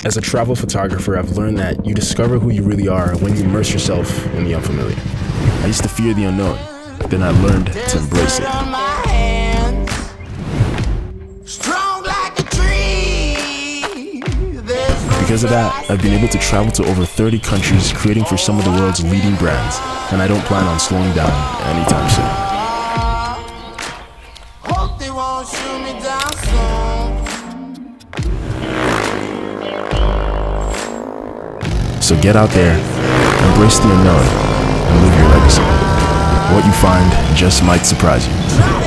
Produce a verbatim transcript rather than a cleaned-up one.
As a travel photographer, I've learned that you discover who you really are when you immerse yourself in the unfamiliar. I used to fear the unknown, then I learned to embrace it. Because of that, I've been able to travel to over thirty countries, creating for some of the world's leading brands, and I don't plan on slowing down anytime soon. Hope they won't shoot me down soon. So get out there, embrace the unknown, and live your legacy. What you find just might surprise you.